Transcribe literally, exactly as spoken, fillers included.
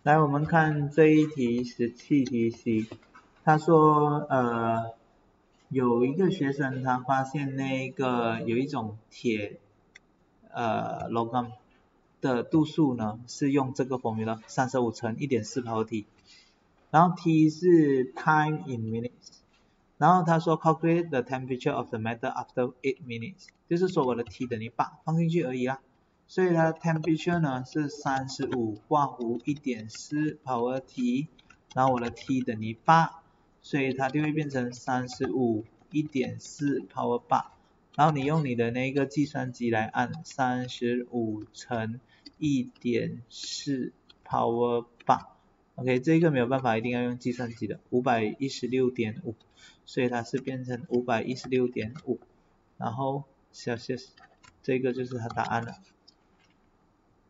来，我们看这一题十七题 C， 他说呃有一个学生他发现那个有一种铁呃 logam 的度数呢是用这个 formula 三十五乘 一点四 power t， 然后 t 是 time in minutes， 然后他说 calculate the temperature of the metal after eight minutes， 就是说我的 t 等于八放进去而已啦。所以它的 temperature 呢是三十五挂弧 一点四 power t， 然后我的 t 等于八，所以它就会变成三十五 一点四 power 八，然后你用你的那个计算机来按三十五乘 一点四 power 八， OK， 这个没有办法，一定要用计算机的 五百一十六点五， 所以它是变成 五百一十六点五， 然后小小这个就是它答案了。